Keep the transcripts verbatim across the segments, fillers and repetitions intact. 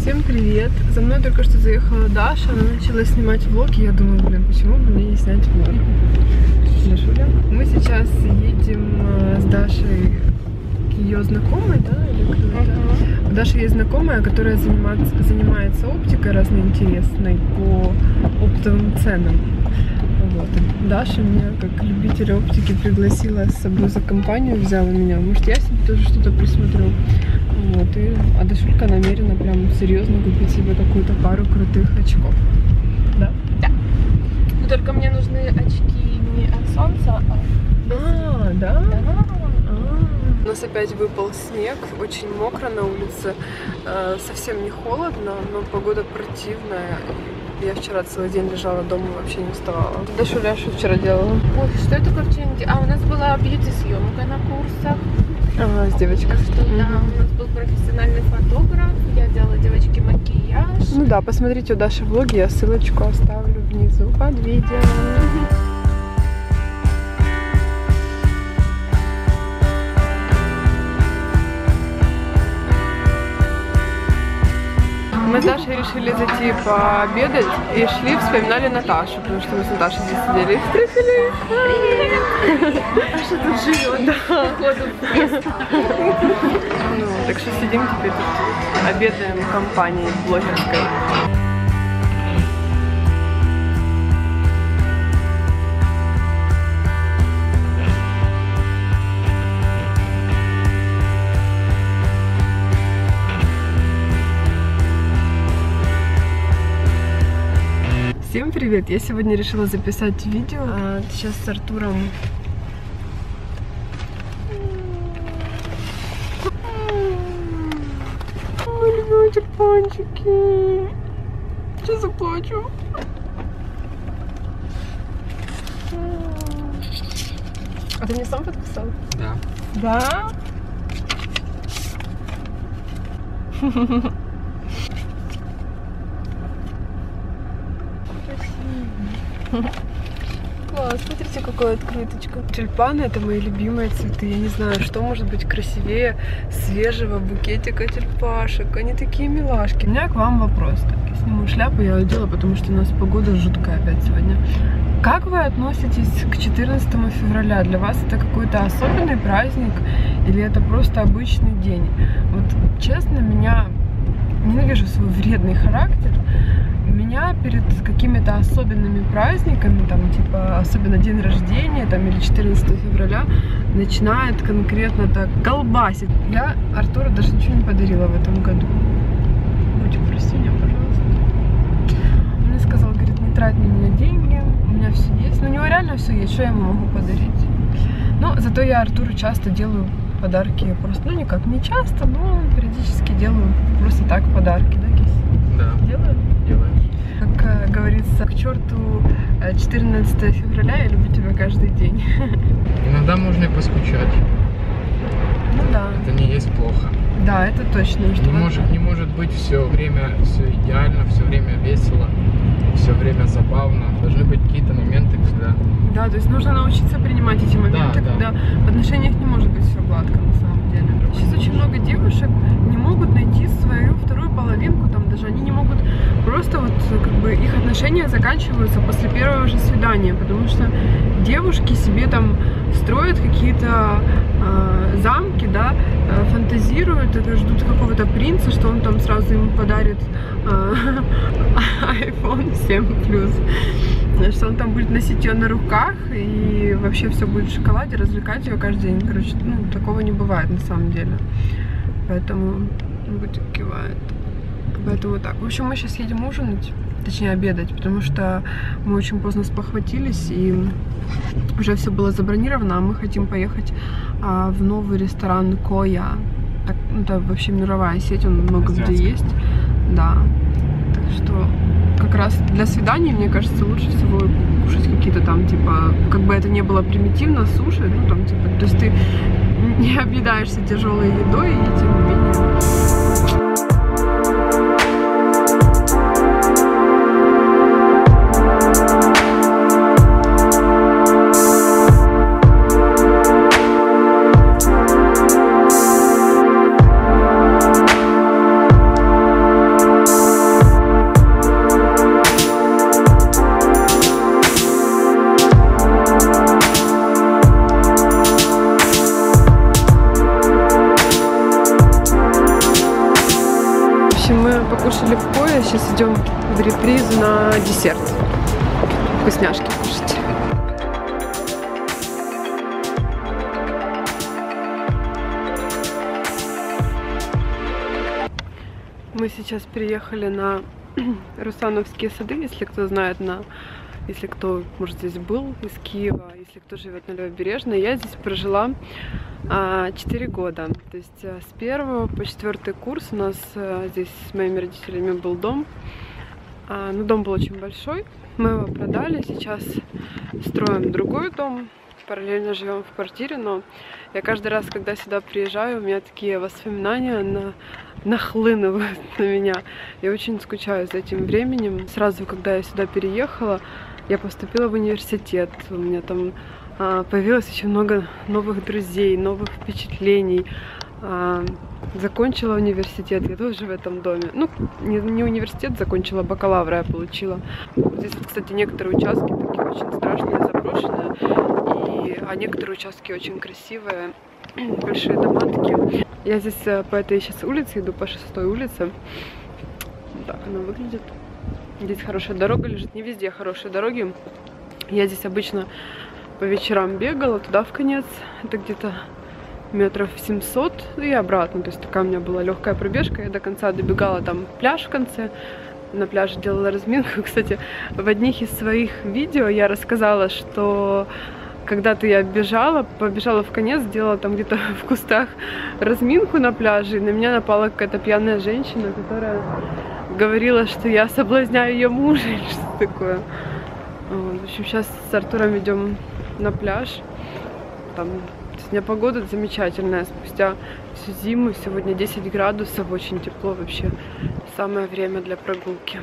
Всем привет! За мной только что заехала Даша, она начала снимать влог, и я думаю, блин, почему бы мне не снять влог? Дашуля. Мы сейчас едем с Дашей к ее знакомой, да? Или кто это? Uh-huh. У Даши есть знакомая, которая занимается, занимается оптикой разной интересной по оптовым ценам. Вот. Даша меня, как любитель оптики, пригласила с собой за компанию, взяла меня. Может, я себе тоже что-то присмотрю. Вот. И, а Дашулька намерена прям серьезно купить себе какую-то пару крутых очков. Да? Да. Но только мне нужны очки не от солнца, а без... А, да? Да. А. У нас опять выпал снег, очень мокро на улице. Совсем не холодно, но погода противная. Я вчера целый день лежала дома, вообще не вставала. Дашуля, что вчера делала? Ой, что это вообще? А, у нас была бьюти-съемка на курсах. Ага, с девочкой. Что, mm-hmm. Да, у нас был профессиональный фотограф. Я делала девочке макияж. Ну да, посмотрите у Даши влоги, я ссылочку оставлю внизу под видео. Мы с Дашей решили зайти пообедать и шли, вспоминали Наташу, потому что мы с Наташей здесь сидели и встретили. Привет! Даша тут живет, да, походу в место. Ну, так что сидим теперь тут, обедаем в компании блогерской. Всем привет! Я сегодня решила записать видео. А, сейчас с Артуром. Мои любимые тюльпанчики. Сейчас заплачу. А ты мне сам подписал? Да. Да? Класс, смотрите, какая открыточка. Тюльпаны — это мои любимые цветы. Я не знаю, что может быть красивее свежего букетика тюльпашек. Они такие милашки. У меня к вам вопрос. Так, я сниму шляпу, я одела, потому что у нас погода жуткая опять сегодня. Как вы относитесь к четырнадцатому февраля? Для вас это какой-то особенный праздник или это просто обычный день? Вот честно, меня ненавижу свой вредный характер. Меня перед какими-то особенными праздниками, там, типа, особенно день рождения, там, или четырнадцатого февраля, начинает конкретно так колбасить. Я Артуру даже ничего не подарила в этом году. Будь прости меня, пожалуйста. Он мне сказал, говорит, не трать на меня деньги, у меня все есть. Но у него реально все есть, что я ему могу подарить. Но зато я Артуру часто делаю подарки, просто, ну, никак, не часто, но периодически делаю просто так подарки, да, Кись? Да. Делаю? Делаешь. Как э, говорится, к черту четырнадцатого февраля, я люблю тебя каждый день. Иногда можно и поскучать. Ну да. Это не есть плохо. Да, это точно. Не может, не может быть все время все идеально, все время весело, все время забавно. Должны быть какие-то моменты всегда. Да, то есть нужно научиться принимать эти моменты, да, когда да. в отношениях не может быть все гладко на самом деле. Сейчас очень много девушек не могут найти свою вторую половинку, там даже они не могут просто вот как бы их отношения заканчиваются после первого же свидания, потому что девушки себе там строят какие-то э, замки, да, э, фантазируют, это ждут какого-то принца, что он там сразу им подарит э, айфон семь плюс, что он там будет носить ее на руках и вообще все будет в шоколаде, развлекать ее каждый день. Короче, ну, такого не бывает на самом деле. Поэтому Бутик кивает. Поэтому так. В общем, мы сейчас едем ужинать, точнее обедать, потому что мы очень поздно спохватились и уже все было забронировано, а мы хотим поехать а, в новый ресторан Коя. Так, ну, это вообще мировая сеть, он много где есть. Да. Так что как раз для свиданий, мне кажется, лучше всего кушать какие-то там, типа, как бы это не было примитивно, суши, ну там, типа, то есть ты не объедаешься тяжелой едой и тем не менее. покушали в Кое, сейчас идем в репризу на десерт. Вкусняшки кушать. Мы сейчас приехали на Русановские сады, если кто знает, на, если кто, может, здесь был из Киева, если кто живет на Левобережной. Я здесь прожила а, четыре года. То есть а, с первого по четвертый курс у нас а, здесь с моими родителями был дом. А, ну, дом был очень большой. Мы его продали. Сейчас строим другой дом. Параллельно живем в квартире, но я каждый раз, когда сюда приезжаю, у меня такие воспоминания на... нахлынывают на меня. Я очень скучаю за этим временем. Сразу, когда я сюда переехала, я поступила в университет. У меня там а, появилось очень много новых друзей, новых впечатлений. А, закончила университет, я тоже в этом доме. Ну, не, не университет, закончила бакалавра, я получила. Здесь, кстати, некоторые участки такие очень страшные, заброшенные, и, а некоторые участки очень красивые, большие дома такие. Я здесь по этой сейчас улице иду, по шестой улице. Так она выглядит. Здесь хорошая дорога лежит. Не везде хорошие дороги. Я здесь обычно по вечерам бегала туда в конец. Это где-то метров семьсот и обратно. То есть такая у меня была легкая пробежка. Я до конца добегала, там пляж в конце. На пляже делала разминку. Кстати, в одних из своих видео я рассказала, что когда-то я бежала, побежала в конец, сделала там где-то в кустах разминку на пляже, и на меня напала какая-то пьяная женщина, которая говорила, что я соблазняю ее мужа или что-то такое. Вот. В общем, сейчас с Артуром идем на пляж. Там сегодня погода замечательная, спустя всю зиму, сегодня десять градусов, очень тепло вообще, самое время для прогулки.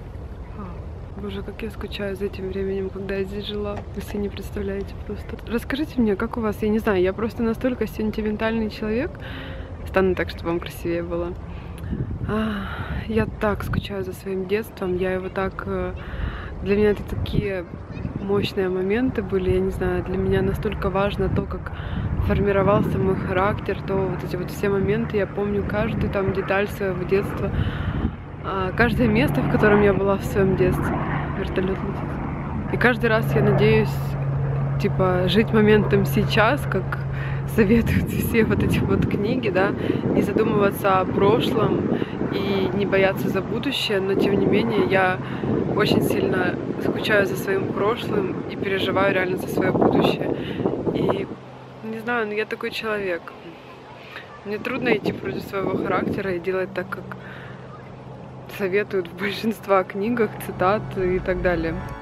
Боже, как я скучаю за этим временем, когда я здесь жила. Вы себе не представляете просто. Расскажите мне, как у вас? Я не знаю, я просто настолько сентиментальный человек. Стану так, чтобы вам красивее было. А, я так скучаю за своим детством. Я его так... Для меня это такие мощные моменты были. Я не знаю, для меня настолько важно то, как формировался мой характер, то вот эти вот все моменты. Я помню каждую там деталь своего детства. Каждое место, в котором я была в своем детстве. Вертолет летит. И каждый раз я надеюсь, типа, жить моментом сейчас, как советуют все вот эти вот книги, да, не задумываться о прошлом и не бояться за будущее, но тем не менее я очень сильно скучаю за своим прошлым и переживаю реально за свое будущее. И не знаю, но я такой человек. Мне трудно идти против своего характера и делать так, как советуют в большинстве книгах, цитат и так далее.